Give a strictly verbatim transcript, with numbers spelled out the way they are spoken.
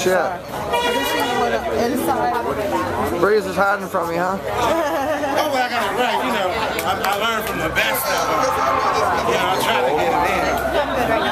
she at? Inside. Breeze is hiding from you, huh? Oh, well, I got it right. You know, I, I learned from the best of them. You know, I try to get it in.